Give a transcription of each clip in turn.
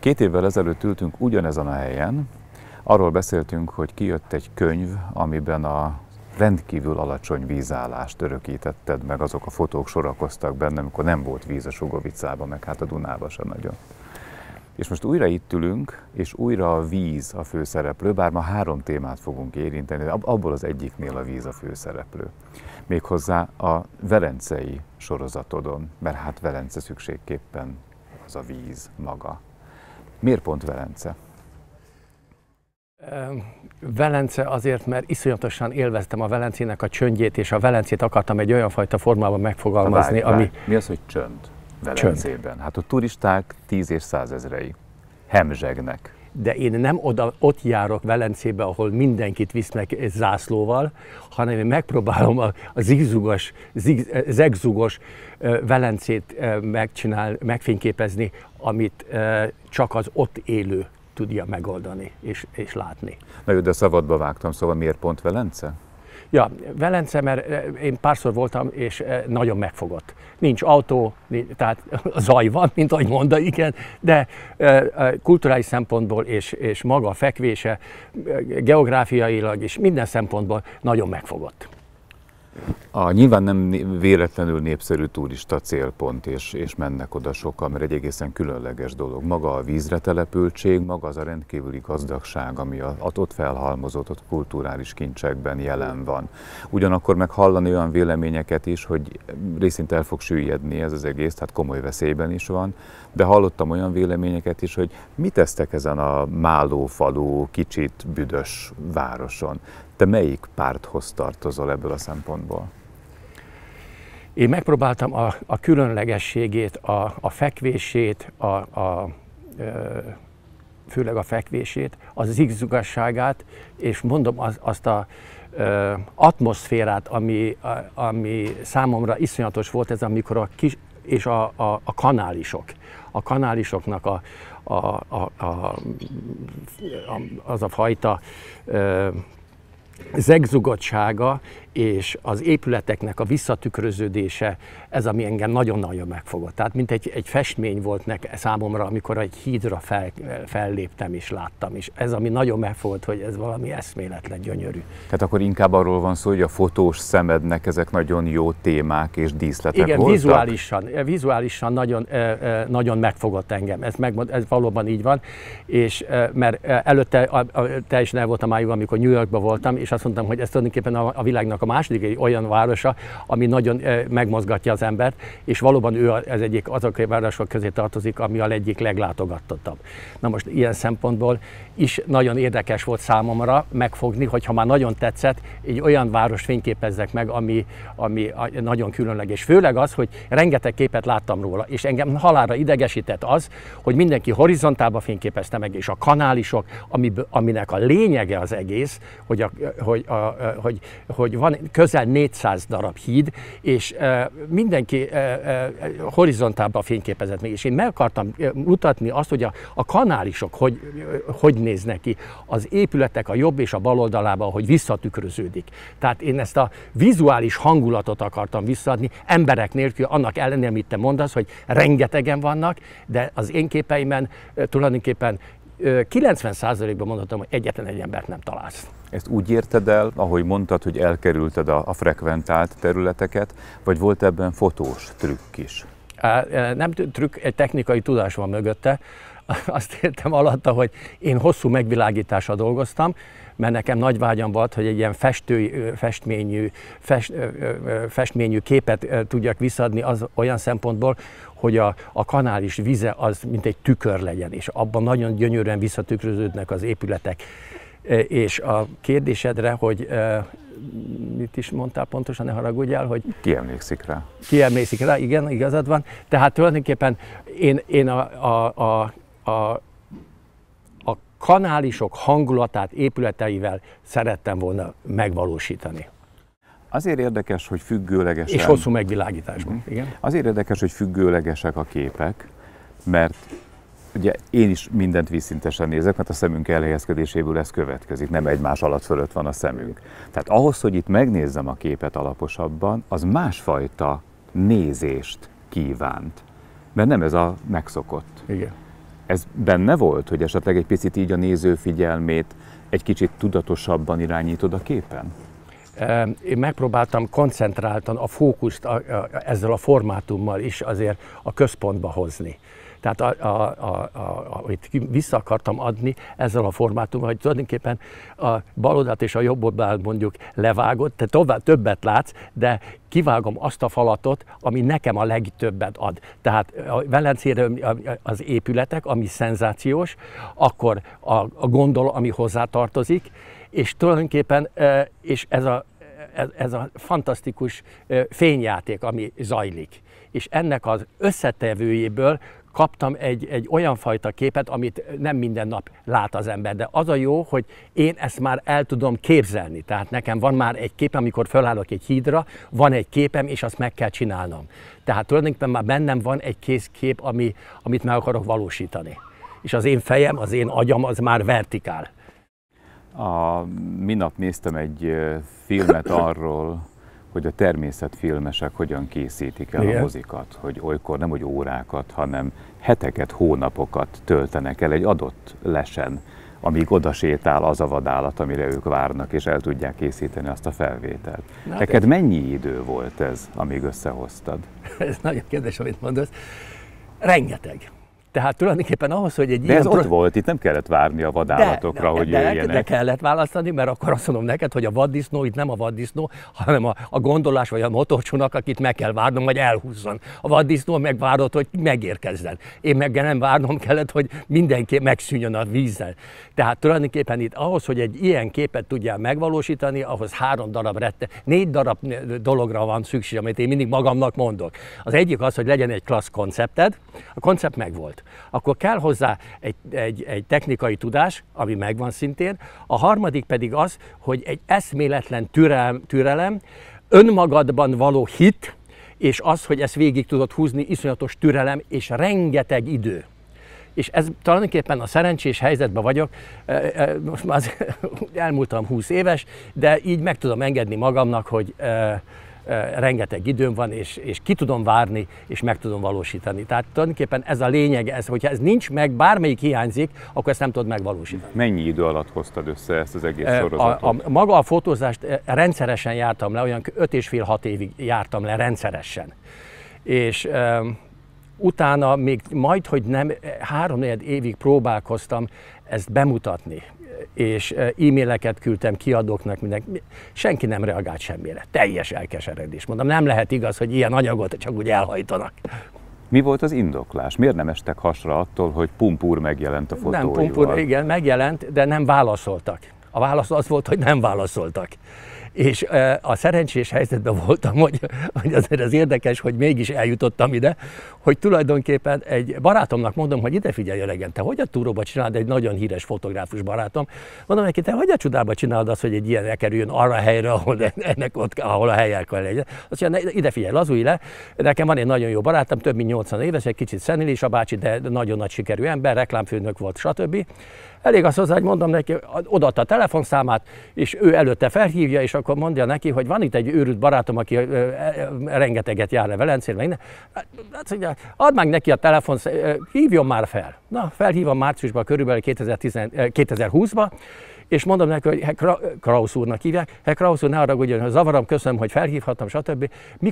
2 évvel ezelőtt ültünk ugyanezen a helyen, arról beszéltünk, hogy kijött egy könyv, amiben a rendkívül alacsony vízállást örökítetted meg, azok a fotók sorakoztak benne, amikor nem volt víz a Sugovicában, meg hát a Dunába sem nagyon. És most újra itt ülünk, és újra a víz a főszereplő, bár ma 3 témát fogunk érinteni, de abból az egyiknél a víz a főszereplő. Méghozzá a velencei sorozatodon, mert hát Velence szükségképpen az a víz maga. Miért pont Velence? Velence azért, mert iszonyatosan élveztem a Velencének a csöndjét, és a Velencét akartam egy olyan fajta formában megfogalmazni, ami... Mi az, hogy csönd Velencében? Hát a turisták 10 és 100 ezrei hemzsegnek. De én nem ott járok Velencébe, ahol mindenkit visznek zászlóval, hanem én megpróbálom a zegzugos Velencét megfényképezni, amit csak az ott élő tudja megoldani és látni. Na jó, de szabadba vágtam, szóval miért pont Velence? Ja, Velence, mert én párszor voltam, és nagyon megfogott. Nincs autó, tehát zaj van, mint ahogy mondta, igen, de kulturális szempontból és maga a fekvése, geográfiailag és minden szempontból nagyon megfogott. Nyilván nem véletlenül népszerű turista célpont, és mennek oda sokan, mert egy egészen különleges dolog. Maga a vízre települtség, maga az a rendkívüli gazdagság, ami ott felhalmozott, ott kulturális kincsekben jelen van. Ugyanakkor meg hallani olyan véleményeket is, hogy részint el fog süllyedni ez az egész, tehát komoly veszélyben is van, de hallottam olyan véleményeket is, hogy mit tesztek ezen a málófalú, kicsit büdös városon. Te melyik párthoz tartozol ebből a szempontból? Én megpróbáltam a különlegességét, a fekvését, főleg a fekvését, a zigzagosságát, és mondom azt az atmoszférát, ami számomra iszonyatos volt, ez amikor a kanálisoknak az a fajta zegzugottsága és az épületeknek a visszatükröződése, ez ami engem nagyon-nagyon megfogott. Tehát mint egy festmény volt számomra, amikor egy hídra felléptem és láttam, és ez ami nagyon megfogott, hogy ez valami eszméletlen gyönyörű. Tehát akkor inkább arról van szó, hogy a fotós szemednek ezek nagyon jó témák és díszletek igen, voltak? vizuálisan nagyon megfogott engem, ez valóban így van, és mert előtte teljesen el voltam májúg, amikor New Yorkban voltam, és azt mondtam, hogy ez tulajdonképpen a világnak a második olyan városa, ami nagyon megmozgatja az embert, és valóban ő az egyik azok a városok közé tartozik, ami a egyik leglátogatottabb. Na most ilyen szempontból is nagyon érdekes volt számomra megfogni, hogy ha már nagyon tetszett, egy olyan város fényképezzek meg, ami nagyon különleges. Főleg az, hogy rengeteg képet láttam róla, és engem halálra idegesített az, hogy mindenki horizontálba fényképezte meg, és a kanálisok, aminek a lényege az egész, hogy van közel 400 darab híd, és mindenki horizontálba fényképezett meg, és én meg akartam mutatni azt, hogy a kanálisok hogy néznek ki, az épületek a jobb és a bal oldalában, hogy visszatükröződik. Tehát én ezt a vizuális hangulatot akartam visszaadni, emberek nélkül, annak ellenére, amit te mondasz, hogy rengetegen vannak, de az én képeimen tulajdonképpen 90%-ban mondhatom, hogy egyetlen egy embert nem találsz. Ezt úgy érted el, ahogy mondtad, hogy elkerülted a frekventált területeket, vagy volt ebben fotós trükk is? Nem trükk, egy technikai tudás van mögötte. Azt értem alatta, hogy én hosszú megvilágítással dolgoztam, mert nekem nagy vágyam volt, hogy egy ilyen festményű képet tudjak visszaadni az olyan szempontból, hogy a kanális vize az mint egy tükör legyen, és abban nagyon gyönyörűen visszatükröződnek az épületek. És a kérdésedre, hogy mit is mondtál pontosan, ne haragudjál, hogy... Ki emlékszik rá? Ki emlékszik rá, igen, igazad van. Tehát tulajdonképpen én a kanálisok hangulatát épületeivel szerettem volna megvalósítani. Azért érdekes, hogy függőlegesen... És hosszú megvilágításban, igen. Azért érdekes, hogy függőlegesek a képek, mert ugye én is mindent vízszintesen nézek, mert a szemünk elhelyezkedéséből ez következik, nem egymás alatt fölött van a szemünk. Tehát ahhoz, hogy itt megnézzem a képet alaposabban, az másfajta nézést kívánt, mert nem ez a megszokott. Igen. Ez benne volt, hogy esetleg egy picit így a néző figyelmét egy kicsit tudatosabban irányítod a képen? Én megpróbáltam koncentráltan a fókuszt ezzel a formátummal is azért a központba hozni. Tehát amit vissza akartam adni ezzel a formátummal, hogy tulajdonképpen a bal oldalt és a jobb oldalt mondjuk levágod, te többet látsz, de kivágom azt a falatot, ami nekem a legtöbbet ad. Tehát a Velencére az épületek, ami szenzációs, akkor a gondol, ami hozzátartozik, és tulajdonképpen és ez a fantasztikus fényjáték, ami zajlik. És ennek az összetevőjéből kaptam egy olyan fajta képet, amit nem minden nap lát az ember. De az a jó, hogy én ezt már el tudom képzelni. Tehát nekem van már egy kép, amikor felállok egy hídra, van egy képem, és azt meg kell csinálnom. Tehát tulajdonképpen már bennem van egy kész kép, amit meg akarok valósítani. És az én fejem, az én agyam, az már vertikál. Minap néztem egy filmet arról, hogy a természetfilmesek hogyan készítik el a mozikat, hogy olykor nem hogy órákat, hanem heteket, hónapokat töltenek el egy adott lesen, amíg oda sétál az a vadállat, amire ők várnak, és el tudják készíteni azt a felvételt. Neked mennyi idő volt ez, amíg összehoztad? Ez nagyon kérdés, amit mondasz. Rengeteg. Tehát tulajdonképpen ahhoz, hogy egy ilyen... De ez ott volt, itt nem kellett várni a vadállatokra, hogy jöjjenek. De kellett választani, mert akkor azt mondom neked, hogy a vaddisznó itt nem a vaddisznó, hanem a gondolás vagy a motorcsónak, akit meg kell várnom, hogy elhúzzon. A vaddisznó megvárott, hogy megérkezzen. Én meg nem várnom kellett, hogy mindenki megszűnjön a vízzel. Tehát tulajdonképpen itt ahhoz, hogy egy ilyen képet tudjál megvalósítani, ahhoz 4 darab dologra van szükség, amit én mindig magamnak mondok. Az egyik az, hogy legyen egy klassz koncepted, a koncept megvolt. Akkor kell hozzá egy technikai tudás, ami megvan szintén. A harmadik pedig az, hogy egy eszméletlen türelem, önmagadban való hit, és az, hogy ezt végig tudod húzni, iszonyatos türelem és rengeteg idő. És ez tulajdonképpen a szerencsés helyzetben vagyok, most már elmúltam 20 éves, de így meg tudom engedni magamnak, hogy rengeteg időm van, és ki tudom várni, és meg tudom valósítani. Tehát tulajdonképpen ez a lényeg, hogyha ez nincs meg, bármelyik hiányzik, akkor ezt nem tudod megvalósítani. Mennyi idő alatt hoztad össze ezt az egész sorozatot? Maga a fotózást rendszeresen jártam le, olyan 5,5-6 évig jártam le rendszeresen. És utána még majd, hogy nem 3-4 évig próbálkoztam ezt bemutatni. És e-maileket küldtem kiadóknak, senki nem reagált semmire. Teljes elkeseredés. Mondom, nem lehet igaz, hogy ilyen anyagot csak úgy elhajtanak. Mi volt az indoklás? Miért nem estek hasra attól, hogy Pumpur megjelent a fotóival? Nem, Pumpur, igen, megjelent, de nem válaszoltak. A válasz az volt, hogy nem válaszoltak. És a szerencsés helyzetben voltam, hogy azért az érdekes, hogy mégis eljutottam ide, hogy tulajdonképpen egy barátomnak mondom, hogy ide figyelj öregem, te hogy a túróba csinálod, egy nagyon híres fotográfus barátom. Mondom neki, te hogy a csodába csinálod azt, hogy egy ilyen elkerüljön arra a helyre, ahol a helyel kell legyen. Azt mondja, ide figyelj, lazulj le, nekem van egy nagyon jó barátom, több mint 80 éves, egy kicsit szenilis a bácsi, de nagyon nagy sikerű ember, reklámfőnök volt, stb. Elég az hozzá, hogy mondom neki, odaadta a telefonszámát, és ő előtte felhívja, és akkor mondja neki, hogy van itt egy őrült barátom, aki rengeteget jár le Velencére, hát mondja, add meg neki a telefon, hívjon már fel. Na, felhívom márciusban, körülbelül 2020-ban, és mondom neki, hogy Krausz úrnak hívják, Krausz úr, ne haragudjon, hogy zavarom, köszönöm, hogy felhívhattam, stb.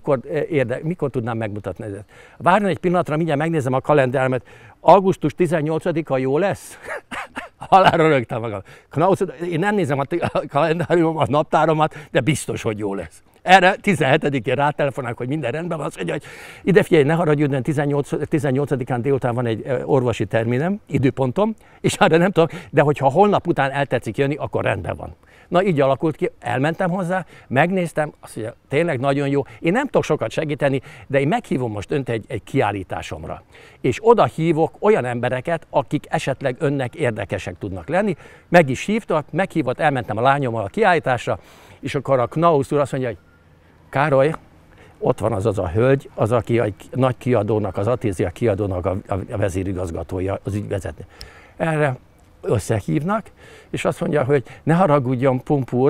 Mikor tudnám megmutatni ezt? Várjon egy pillanatra, mindjárt megnézem a kalendáromat, augusztus 18-a jó lesz? Halálra rögtem magam. Krausz úr, én nem nézem a kalendáromat, a naptáromat, de biztos, hogy jó lesz. Erre 17-én rátelefonálok, hogy minden rendben van, azt mondja, hogy ide figyelj, ne haragudjon, 18-án délután van egy orvosi terminem, időpontom, és arra nem tudom, de hogyha holnap után eltetszik jönni, akkor rendben van. Na így alakult ki, elmentem hozzá, megnéztem, azt mondja, tényleg nagyon jó. Én nem tudok sokat segíteni, de én meghívom most önt egy kiállításomra. És oda hívok olyan embereket, akik esetleg önnek érdekesek tudnak lenni. Meg is hívtak, meghívott, elmentem a lányommal a kiállításra, és akkor a Knausz úr azt mondja, hogy Károly, ott van az a hölgy, az, aki egy nagy kiadónak, az Atézia kiadónak a vezérigazgatója, az ügyvezető. Erre összehívnak, és azt mondja, hogy ne haragudjon, Pumpur,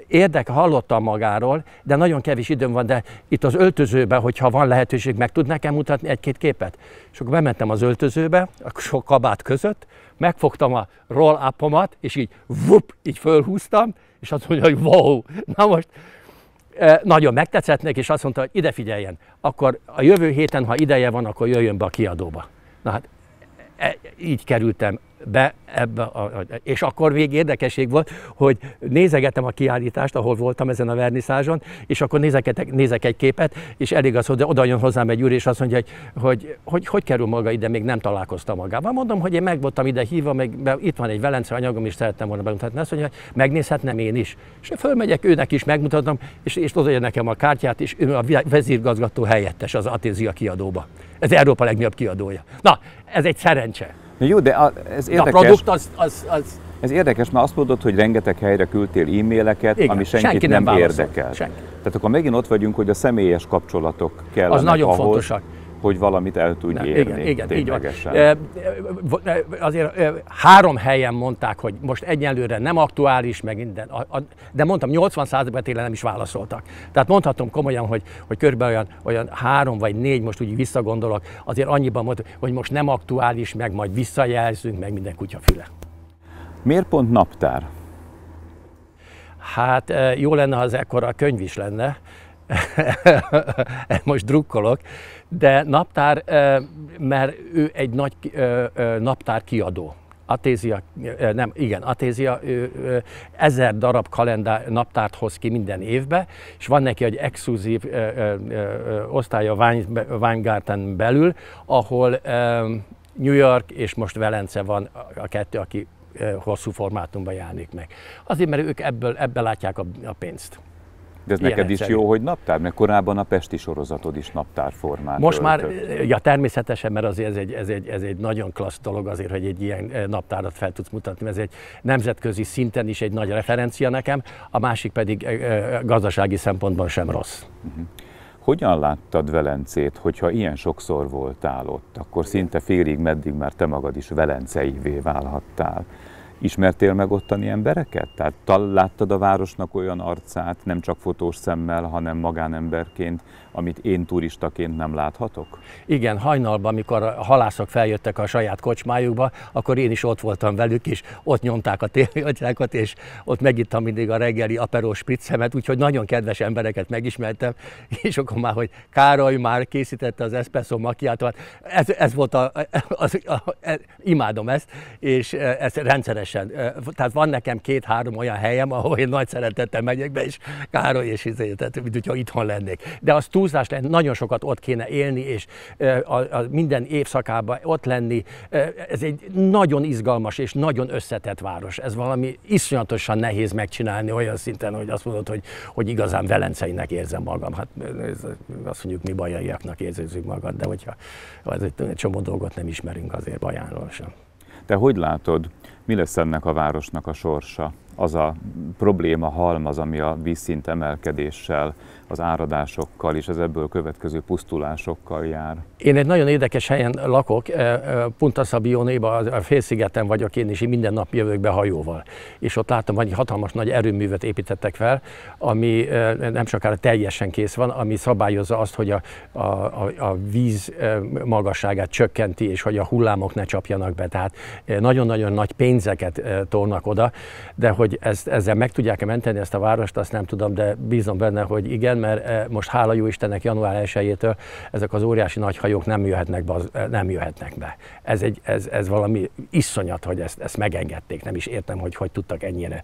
hallottam magáról, de nagyon kevés időm van, de itt az öltözőben, hogyha van lehetőség, meg tud nekem mutatni egy-két képet. És akkor bementem az öltözőbe, a sok kabát között, megfogtam a roll-upomat, és így így fölhúztam, és azt mondja, hogy wow, na most nagyon megtetszett neki, és azt mondta, hogy ide figyeljen, akkor a jövő héten, ha ideje van, akkor jöjjön be a kiadóba. Na hát így kerültem be ebbe, és akkor még érdekesség volt, hogy nézegettem a kiállítást, ahol voltam ezen a verniszázson, és akkor nézek egy képet, és elég az, hogy oda jön hozzám egy úr, és azt mondja, hogy kerül maga ide, még nem találkoztam magával. Mondom, hogy én meg voltam ide hívva, meg itt van egy Velence anyagom, és szerettem volna bemutatni. Azt mondja, hogy megnézhetnem én is. És fölmegyek, őnek is megmutatom, és odaadja nekem a kártyát, és ő a vezérigazgató helyettes az Atézia kiadóba. Ez Európa legnagyobb kiadója. Na, ez egy szerencse. Jó, de ez érdekes. De a produkt az... Ez érdekes, mert azt mondod, hogy rengeteg helyre küldtél e-maileket, igen, ami senkit nem érdekel. Senki. Tehát akkor megint ott vagyunk, hogy a személyes kapcsolatok kellenek az nagyon ahhoz, fontosak. hogy valamit el tudj érni. Igen, ténylegesen. így van. Azért 3 helyen mondták, hogy most egyelőre nem aktuális, meg minden. De mondtam, 80%-ban tényleg nem is válaszoltak. Tehát mondhatom komolyan, hogy körülbelül olyan 3 vagy 4, most úgy visszagondolok, azért annyiban mondtam, hogy most nem aktuális, meg majd visszajelzünk, meg minden kutyafüle. Miért pont naptár? Hát jó lenne, ha az ekkora könyv is lenne. Most drukkolok, de naptár, mert ő egy nagy naptár kiadó. Atézia, Atézia 1000 darab naptárt hoz ki minden évbe, és van neki egy exkluzív osztálya Weingarten belül, ahol New York és most Velence van a kettő, aki hosszú formátumban jelenik meg. Azért, mert ők ebből látják a pénzt. De ez neked is jó, hogy naptár? Mert korábban a Pesti sorozatod is naptárformát most öltött. Már, ja természetesen, mert azért ez egy nagyon klassz dolog azért, hogy egy ilyen naptárat fel tudsz mutatni. Ez egy nemzetközi szinten is egy nagy referencia nekem, a másik pedig gazdasági szempontból sem rossz. Hogyan láttad Velencét, hogyha ilyen sokszor voltál ott, akkor szinte félig meddig már te magad is velenceivé válhattál? Ismertél meg ottani embereket? Tehát láttad a városnak olyan arcát, nem csak fotós szemmel, hanem magánemberként, amit én turistaként nem láthatok? Igen, hajnalban, amikor a halászok feljöttek a saját kocsmájukba, akkor én is ott voltam velük, és ott nyomták a tévéatyákat, és ott megittam mindig a reggeli Aperol Spritzemet, úgyhogy nagyon kedves embereket megismertem, és akkor már, hogy Károly már készítette az espresso macchiatót, ez volt imádom ezt, és ezt rendszeresen, tehát van nekem 2-3 olyan helyem, ahol én nagy szeretettel megyek be, és Károly és tehát mint hogyha itthon lennék. De az túlzás lenne, nagyon sokat ott kéne élni, és minden évszakában ott lenni. Ez egy nagyon izgalmas és nagyon összetett város. Ez valami iszonyatosan nehéz megcsinálni olyan szinten, hogy azt mondod, hogy igazán velenceinek érzem magam. Hát azt mondjuk, mi bajaiaknak érzőzzük magad, de hogyha egy csomó dolgot nem ismerünk, azért Bajánról sem. Te hogy látod, mi lesz ennek a városnak a sorsa? Az a probléma halmaz, ami a vízszint emelkedéssel, az áradásokkal és az ebből következő pusztulásokkal jár. Én egy nagyon érdekes helyen lakok, Punta Sabionéban, a félszigeten vagyok én, és én minden nap jövök be hajóval. És ott látom, hogy hatalmas nagy erőművet építettek fel, ami nem sokára teljesen kész van, ami szabályozza azt, hogy a víz magasságát csökkenti, és hogy a hullámok ne csapjanak be. Tehát nagyon-nagyon nagy pénzeket tolnak oda, de hogy ezzel meg tudják-e menteni ezt a várost, azt nem tudom, de bízom benne, hogy igen, mert most hála jó Istennek január 1-től ezek az óriási nagy hajók nem jöhetnek be. Ez valami iszonyat, hogy ezt megengedték. Nem is értem, hogy tudtak ennyire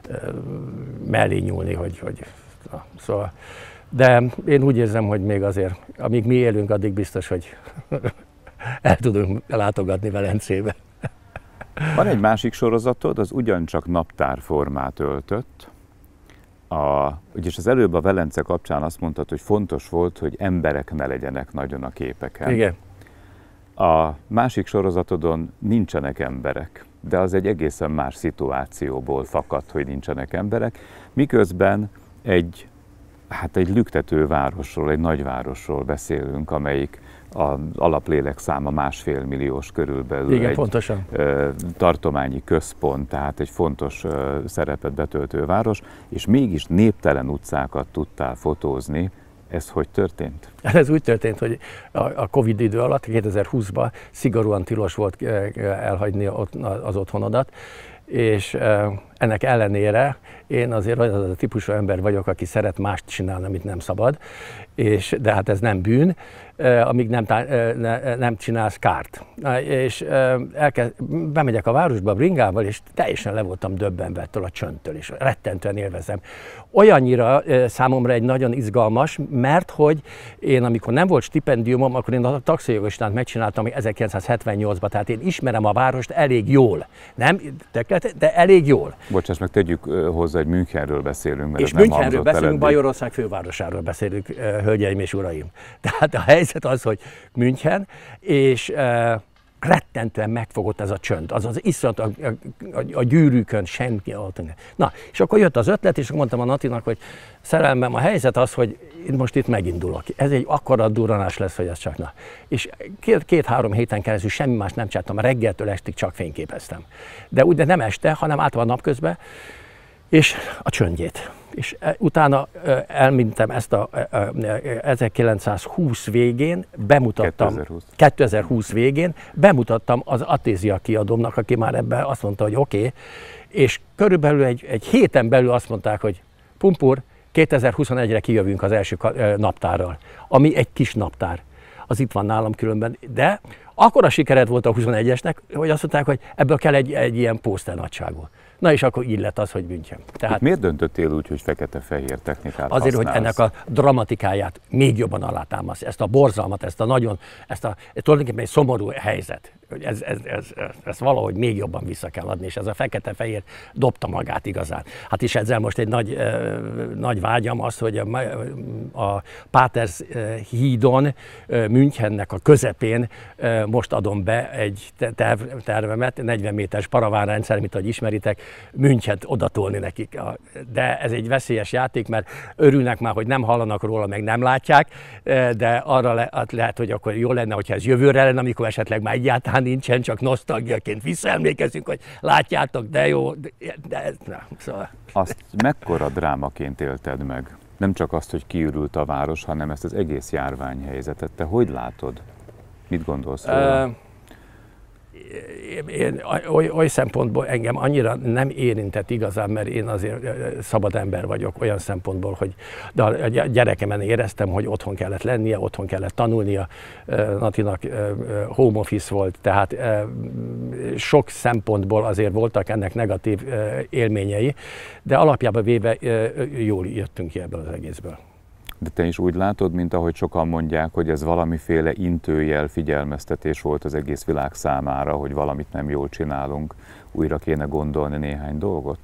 mellé nyúlni, szóval. De én úgy érzem, hogy még azért, amíg mi élünk, addig biztos, hogy el tudunk látogatni Velencébe. Van egy másik sorozatod, az ugyancsak naptárformát öltött. Ugyis az előbb a Velence kapcsán azt mondtad, hogy fontos volt, hogy emberek ne legyenek nagyon a képeken. Igen. A másik sorozatodon nincsenek emberek, de az egy egészen más szituációból fakad, hogy nincsenek emberek, miközben egy lüktető városról, egy nagyvárosról beszélünk, amelyik az alaplélegszáma 1,5 milliós körülbelül. Igen, egy pontosan. Tartományi központ, tehát egy fontos szerepet betöltő város, és mégis néptelen utcákat tudtál fotózni. Ez hogy történt? Ez úgy történt, hogy a Covid idő alatt, 2020-ban szigorúan tilos volt elhagyni az otthonodat, és ennek ellenére én azért az a típusú ember vagyok, aki szeret mást csinálni, amit nem szabad, de hát ez nem bűn, amíg nem csinálsz kárt. És bemegyek a városba bringával, és teljesen le voltam döbbenve ettől a csöndtől, és rettentően élvezem. Olyannyira számomra egy nagyon izgalmas, mert hogy én, amikor nem volt stipendiumom, akkor én a taxijogosítást megcsináltam 1978-ban, tehát én ismerem a várost elég jól. Nem? De elég jól. Bocsáss meg, tegyük hozzá, hogy Münchenről beszélünk, mert és ez nem Münchenről beszélünk, eddig. Bajorország fővárosáról beszélünk, hölgyeim és uraim. Tehát a helyzet az, hogy München, és rettentően megfogott ez a csönd, az iszonyat a gyűrűkön senki ott. Na, és akkor jött az ötlet, és mondtam a Natinak, hogy szerelmem, a helyzet az, hogy én most itt megindulok. Ez egy akkora durranás lesz, hogy ez csak na. És két-három héten keresztül semmi más nem csináltam, reggeltől estig csak fényképeztem. De nem este, hanem általában napközben, és a csöndjét. És utána elmentem ezt 1920 végén, bemutattam, 2020 végén, bemutattam az Atézia kiadómnak, aki már ebben azt mondta, hogy oké, és körülbelül egy héten belül azt mondták, hogy Pumpur, 2021-re kijövünk az első naptárral, ami egy kis naptár. Az itt van nálam különben, de akkora sikered volt a 21-esnek, hogy azt mondták, hogy ebből kell egy ilyen pószter nagyságú. Na és akkor így lett az, hogy München. Tehát miért döntöttél úgy, hogy fekete-fehér technikát azért, használsz? hogy ennek a dramatikáját még jobban alátámaszt, ezt a borzalmat, tulajdonképpen egy szomorú helyzet. Ezt valahogy még jobban vissza kell adni, és ez a fekete-fehér dobta magát igazán. Hát is ezzel most egy nagy vágyam az, hogy a Páters hídon, Münchennek a közepén most adom be egy tervemet, 40 méteres paravánrendszer, mint ahogy ismeritek, Münchent odatolni nekik. De ez egy veszélyes játék, mert örülnek már, hogy nem hallanak róla, meg nem látják, de arra lehet, hogy akkor jó lenne, hogyha ez jövőre lenne, amikor esetleg már egyáltalán nincsen, csak nosztalgiaként visszaemlékezünk, hogy látjátok, de jó, szóval. Azt mekkora drámaként élted meg? Nem csak azt, hogy kiürült a város, hanem ezt az egész járványhelyzetet. Te hogy látod? Mit gondolsz róla? Én oly szempontból engem annyira nem érintett igazán, mert én azért szabad ember vagyok olyan szempontból, hogy de a gyerekemen éreztem, hogy otthon kellett lennie, otthon kellett tanulnia, Natinak home office volt, tehát sok szempontból azért voltak ennek negatív élményei, de alapjában véve jól jöttünk ki ebből az egészből. De te is úgy látod, mint ahogy sokan mondják, hogy ez valamiféle intőjel, figyelmeztetés volt az egész világ számára, hogy valamit nem jól csinálunk, újra kéne gondolni néhány dolgot?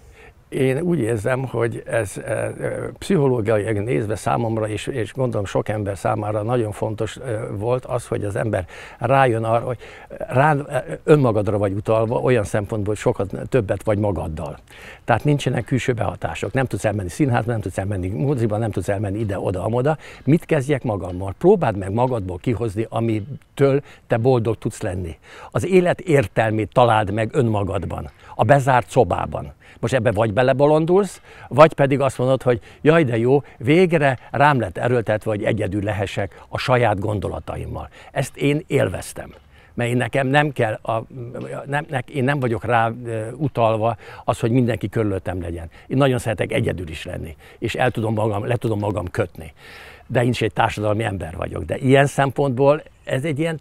Én úgy érzem, hogy ez pszichológiailag nézve számomra, és gondolom sok ember számára nagyon fontos volt az, hogy az ember rájön arra, hogy önmagadra vagy utalva, olyan szempontból, hogy sokat többet vagy magaddal. Tehát nincsenek külső behatások. Nem tudsz elmenni színházba, nem tudsz elmenni moziba, nem tudsz elmenni ide-oda, amoda. Mit kezdjek magammal? Próbáld meg magadból kihozni, amitől te boldog tudsz lenni. Az élet értelmét találd meg önmagadban, a bezárt szobában. Most ebbe vagy belebolondulsz, vagy pedig azt mondod, hogy jaj, de jó, végre rám lett erőltetve, hogy egyedül lehessek a saját gondolataimmal. Ezt én élveztem. Mert nekem nem kell, én nem vagyok rá utalva az, hogy mindenki körülöttem legyen. Én nagyon szeretek egyedül is lenni, és le tudom magam kötni. De én is egy társadalmi ember vagyok. De ilyen szempontból ez egy ilyen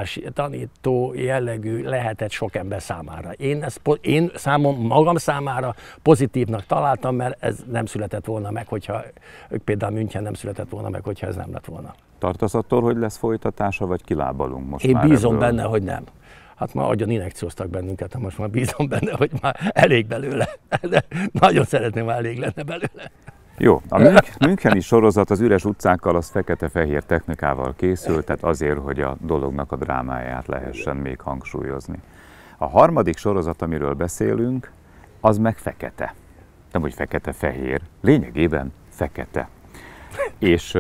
tanító jellegű lehetett sok ember számára. Én magam számára pozitívnak találtam, mert ez nem született volna meg, hogyha például München nem született volna meg, hogyha ez nem lett volna. Tartasz attól, hogy lesz folytatása, vagy kilábalunk most én már bízom ebből? Benne, hogy nem. Hát már agyon injekcióztak bennünket, most már bízom benne, hogy már elég belőle. De nagyon szeretném, ha elég lenne belőle. Jó, a müncheni sorozat az üres utcákkal, az fekete-fehér technikával készült, tehát azért, hogy a dolognak a drámáját lehessen még hangsúlyozni. A harmadik sorozat, amiről beszélünk, az meg fekete. Nem, hogy fekete-fehér, lényegében fekete. És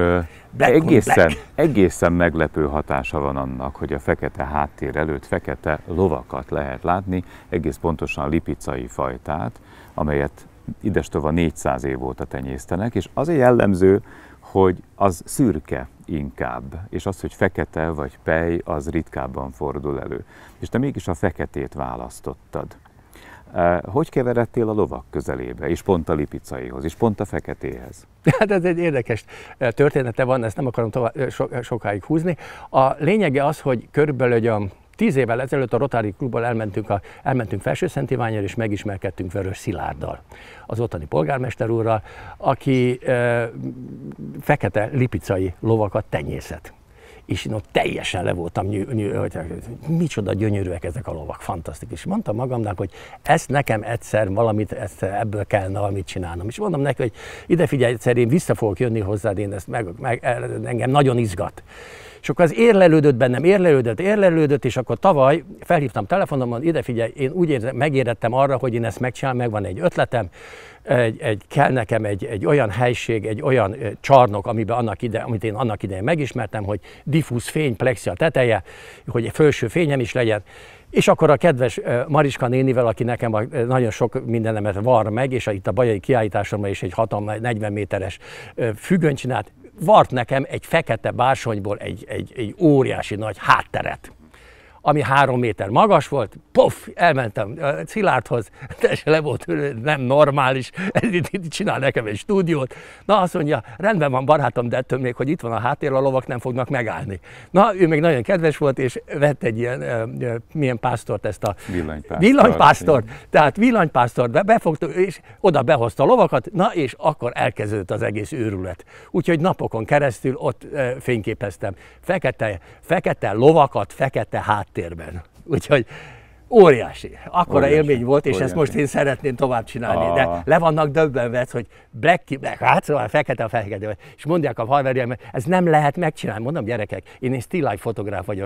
egészen meglepő hatása van annak, hogy a fekete háttér előtt fekete lovakat lehet látni, egész pontosan lipicai fajtát, amelyet idestova 400 év óta tenyésztenek, és az a jellemző, hogy az szürke inkább, és az, hogy fekete vagy pej, az ritkábban fordul elő. És te mégis a feketét választottad. Hogy keveredtél a lovak közelébe, és pont a lipicaihoz, és pont a feketéhez? Hát ez egy érdekes története van, ezt nem akarom sokáig húzni. A lényege az, hogy körülbelül 10 évvel ezelőtt a Rotary Klubból elmentünk Felsőszentiványra, és megismerkedtünk Vörös Szilárddal, az ottani polgármester úrral, aki fekete lipicai lovakat tenyészet. És én ott teljesen le voltam, hogy micsoda gyönyörűek ezek a lovak, fantasztikus. És mondtam magamnak, hogy ezt nekem egyszer ebből kellene valamit csinálnom. És mondom neki, hogy ide figyelj, egyszer én vissza fogok jönni hozzád, én ezt engem nagyon izgat. És akkor az érlelődött bennem, érlelődött, és akkor tavaly felhívtam telefonomon, ide figyelj, én úgy megérettem arra, hogy én ezt megcsinálom, megvan egy ötletem, kell nekem egy olyan helység, egy olyan csarnok, amit én annak idején megismertem, hogy diffúz fény, plexi a teteje, hogy egy felső fényem is legyen. És akkor a kedves Mariska nénivel, aki nekem nagyon sok mindenemet var meg, és itt a Bajai kiállításomra is egy 40 méteres függönyt csinált, vart nekem egy fekete bársonyból egy óriási nagy hátteret, ami 3 méter magas volt, poff, elmentem Szilárdhoz, teljesen le volt, nem normális, itt csinál nekem egy stúdiót. Na azt mondja, rendben van barátom, de ettől még, hogy itt van a háttér, a lovak nem fognak megállni. Na, ő még nagyon kedves volt, és vett egy milyen pásztort, ezt a villanypásztort. Tehát villanypásztort befogta, és oda behozta a lovakat, na és akkor elkezdődött az egész őrület. Úgyhogy napokon keresztül ott fényképeztem fekete lovakat, fekete háttérben. Úgyhogy óriási. Akkora élmény volt, és ezt most én szeretném tovább csinálni. De le vannak döbbenve, hogy black, hát szóval fekete a fekete. És mondják a haverjaim, ez nem lehet megcsinálni. Mondom, gyerekek, én still life fotográf vagyok.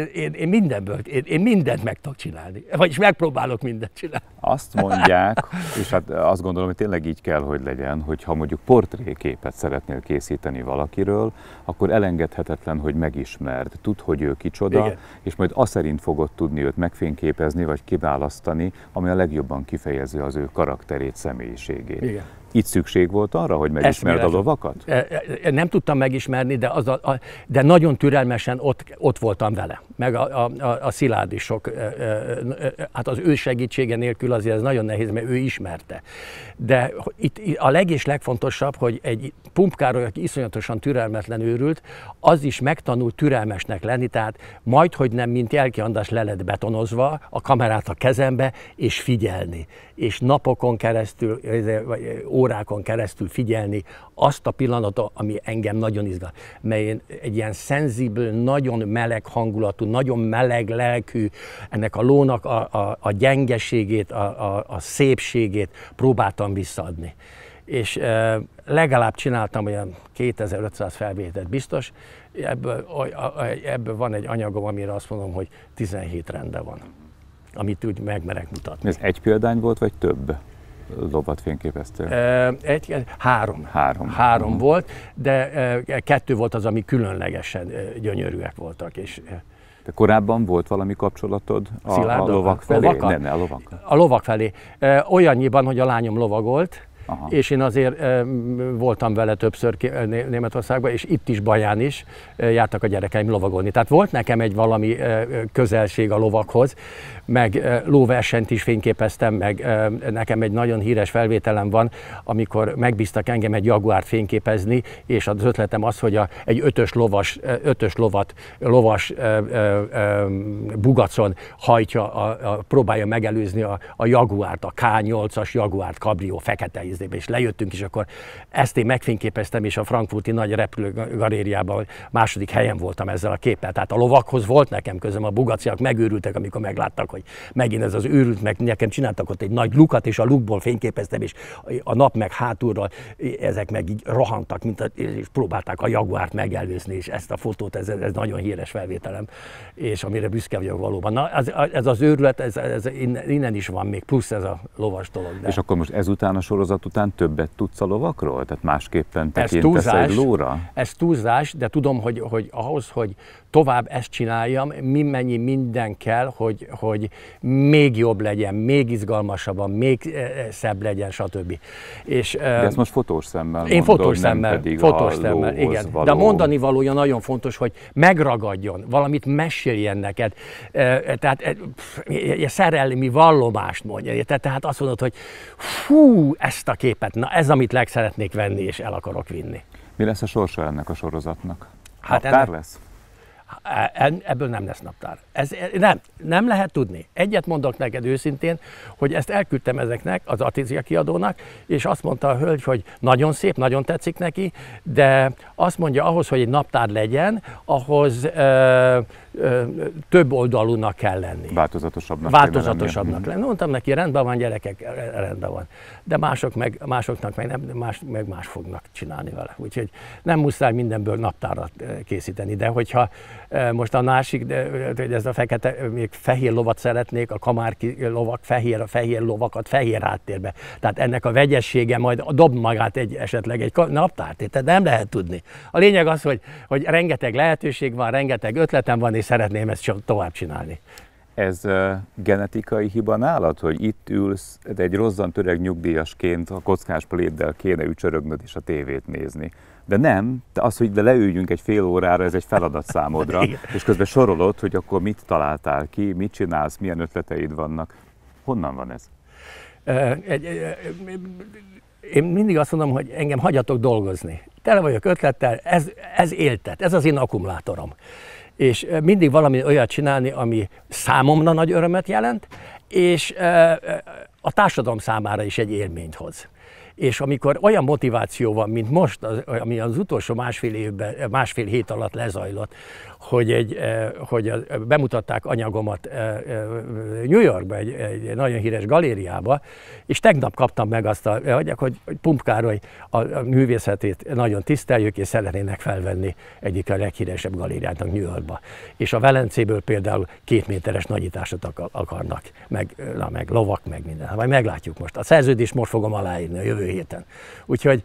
Én mindent meg tudok csinálni. Vagyis megpróbálok mindent csinálni. Azt mondják, és hát azt gondolom, hogy tényleg így kell, hogy legyen, hogy ha mondjuk portréképet szeretnél készíteni valakiről, akkor elengedhetetlen, hogy megismerd. Tudd, hogy ő kicsoda, igen, és majd azt szerint fogod tudni őt megfényképezni, vagy kiválasztani, ami a legjobban kifejező az ő karakterét, személyiségét. Igen. Itt szükség volt arra, hogy megismerd a lovakat? Nem tudtam megismerni, de nagyon türelmesen ott voltam vele. Meg a Szilárd is sok, hát az ő segítsége nélkül azért ez nagyon nehéz, mert ő ismerte. De itt a legfontosabb, hogy egy Pumpkároly, aki iszonyatosan türelmetlen őrült, az is megtanult türelmesnek lenni, tehát majdhogy nem, mint Jelki András le lett betonozva, a kamerát a kezembe, és figyelni. És napokon keresztül, vagy órákon keresztül figyelni azt a pillanatot, ami engem nagyon izgat. Mert én egy ilyen szenzibel, nagyon meleg hangulatú, nagyon meleg lelkű, ennek a lónak a gyengeségét, a szépségét próbáltam visszaadni. És legalább csináltam olyan 2500 felvételt biztos, ebből van egy anyagom, amire azt mondom, hogy 17 rende van, amit úgy megmerek mutatni. Ez egy példány volt, vagy több lovat fényképeztél? Három volt, de 2 volt az, ami különlegesen gyönyörűek voltak. És de korábban volt valami kapcsolatod a lovak felé? A lovak. A lovak felé. Olyannyiban, hogy a lányom lovagolt, aha, és én azért voltam vele többször Németországban, és itt is Baján is jártak a gyerekeim lovagolni. Tehát volt nekem egy valami közelség a lovakhoz, meg lóversenyt is fényképeztem, meg nekem egy nagyon híres felvételem van, amikor megbíztak engem egy jaguárt fényképezni, és az ötletem az, hogy egy ötös lovas bugacon hajtja, próbálja megelőzni a jaguárt, a K8-as jaguárt, kabrió, fekete ízébe, és lejöttünk, és akkor ezt én megfényképeztem, és a frankfurti nagy repülőgalériában második helyen voltam ezzel a képpel. Tehát a lovakhoz volt nekem közöm, a bugaciak megőrültek, amikor megláttak, hogy megint ez az őrült, meg nekem csináltak ott egy nagy lukat, és a lukból fényképeztem, és a nap meg hátulról ezek meg így rohantak, és próbálták a jaguárt megelőzni, és ezt a fotót, ez nagyon híres felvételem, és amire büszke vagyok valóban. Na, ez az őrület, ez innen is van még, plusz ez a lovas dolog. De... És akkor most ezután a sorozat után többet tudsz a lovakról? Tehát másképpen tekintesz egy lóra? Ez túlzás, de tudom, hogy ahhoz, hogy tovább ezt csináljam, mennyi minden kell, hogy még jobb legyen, még izgalmasabban, még szebb legyen, stb. És, de ezt most fotós szemmel én mondod, fotós szemmel, igen. való. De a mondani valója nagyon fontos, hogy megragadjon, valamit meséljen neked. Tehát szerelmi vallomást mondja. Tehát azt mondod, hogy fú, ezt a képet, na ez, amit legszeretnék venni, és el akarok vinni. Mi lesz a sorsa ennek a sorozatnak? Hát naptár lesz? Ebből nem lesz naptár. Nem lehet tudni. Egyet mondok neked őszintén, hogy ezt elküldtem ezeknek, az Artézia kiadónak, és azt mondta a hölgy, hogy nagyon szép, nagyon tetszik neki, de azt mondja, ahhoz, hogy egy naptár legyen, ahhoz több oldalúnak kell lenni. Változatosabbnak lenni. Mondtam neki, rendben van, gyerekek, rendben van. De másoknak meg nem, más fognak csinálni vele. Úgyhogy nem muszáj mindenből naptárat készíteni, de hogyha most a másik, hogy ez a fekete, még fehér lovat szeretnék, a kamárki lovak, fehér lovakat fehér háttérbe. Tehát ennek a vegyessége majd dob magát esetleg egy naptárt, tehát nem lehet tudni. A lényeg az, hogy rengeteg lehetőség van, rengeteg ötletem van, és szeretném ezt tovább csinálni. Ez genetikai hiba nálad, hogy itt ülsz, de egy rozzant öreg nyugdíjasként a kockás pléddel kéne ücsörögnöd és a tévét nézni. De nem, az, hogy de leüljünk egy fél órára, ez egy feladat számodra, és közben sorolod, hogy akkor mit találtál ki, mit csinálsz, milyen ötleteid vannak. Honnan van ez? Én mindig azt mondom, hogy engem hagyjatok dolgozni. Tele vagyok ötlettel, ez éltet, ez az én akkumulátorom. És mindig valami olyat csinálni, ami számomra nagy örömet jelent, és a társadalom számára is egy élményt hoz. És amikor olyan motiváció van, mint most, ami az utolsó másfél hét alatt lezajlott, hogy bemutatták anyagomat New Yorkba, egy nagyon híres galériába, és tegnap kaptam meg azt, hogy Pump Károly a művészetét nagyon tiszteljük, és szeretnének felvenni egyik a leghíresebb galériának New Yorkba. És a Velencéből például 2 méteres nagyításot akarnak, meg lovak, meg minden. Majd meglátjuk most. A szerződést most fogom aláírni a jövő héten. Úgyhogy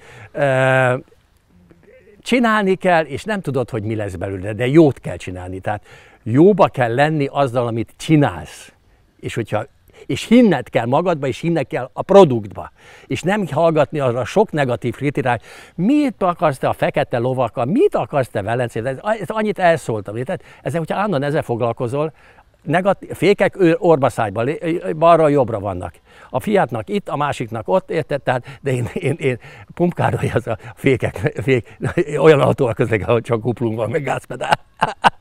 csinálni kell, és nem tudod, hogy mi lesz belőle, de jót kell csinálni. Tehát jóba kell lenni azzal, amit csinálsz. És hinned kell magadba, és hinned kell a produktba. És nem hallgatni arra sok negatív kritikát, mit akarsz te a fekete lovakkal, mit akarsz te Velencét, ez annyit elszóltam. Tehát hogyha állandóan ezzel foglalkozol, fékek orbaszájban, balra-jobbra vannak. A Fiatnak itt, a másiknak ott, érted? Tehát, de én Pump Károly az a fék, olyan autóval közlekedek, ahol csak kuplung van, meg gázpedál.